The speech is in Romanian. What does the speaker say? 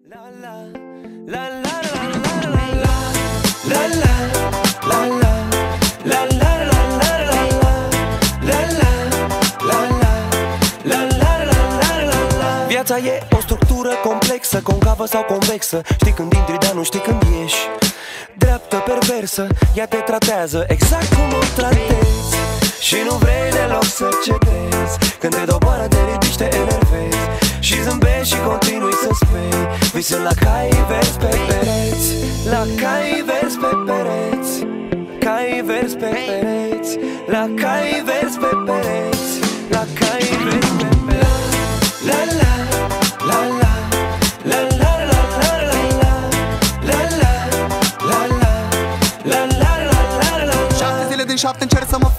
Viața e o structură complexă, concavă sau convexă. Știi când intri, dar nu știi când ieși. Dreaptă, perversă, ea te tratează exact cum o tratezi. Și nu vrei deloc să cedezi. Când te doboară, te ridici, te enervezi. Și zâmbești și continui să speri. Visând la cai verzi pe pereți. La cai verzi pe pereți. Cai verzi pe pereți. La cai verzi pe pereți. La cai verzi pe pereți. La la la la la la la la la la la la la la la la la la. 7 zile din 7 încerc să mă